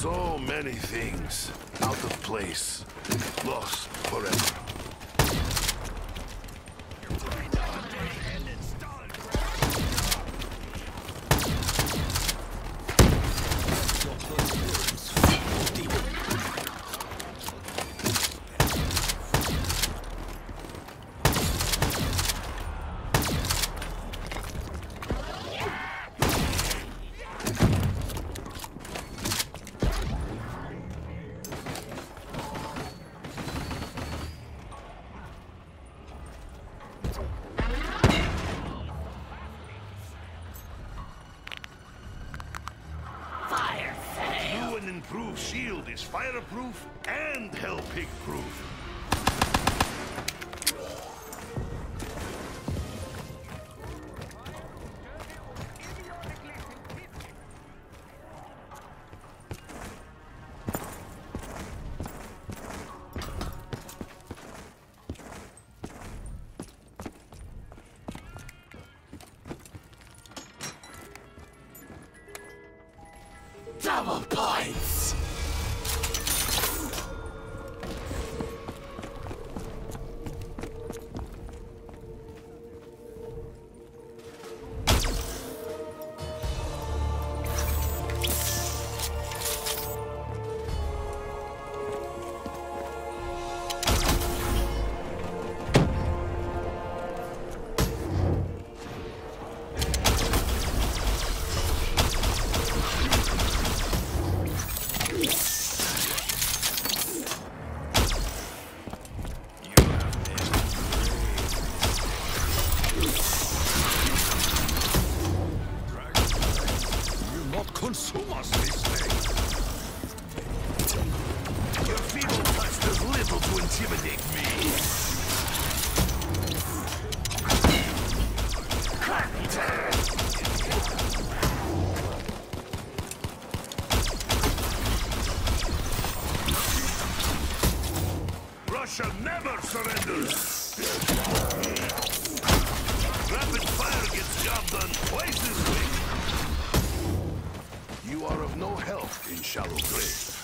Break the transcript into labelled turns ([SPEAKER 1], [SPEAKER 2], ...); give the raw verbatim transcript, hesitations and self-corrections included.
[SPEAKER 1] So many things out of place, lost forever. Improved shield is fireproof and hell pig proof.
[SPEAKER 2] Double points!
[SPEAKER 1] Consume us this day. Your feeble touch does little to intimidate me. Russia never surrenders. Rapid fire gets job done twice as quick. You are of no help in shallow grave.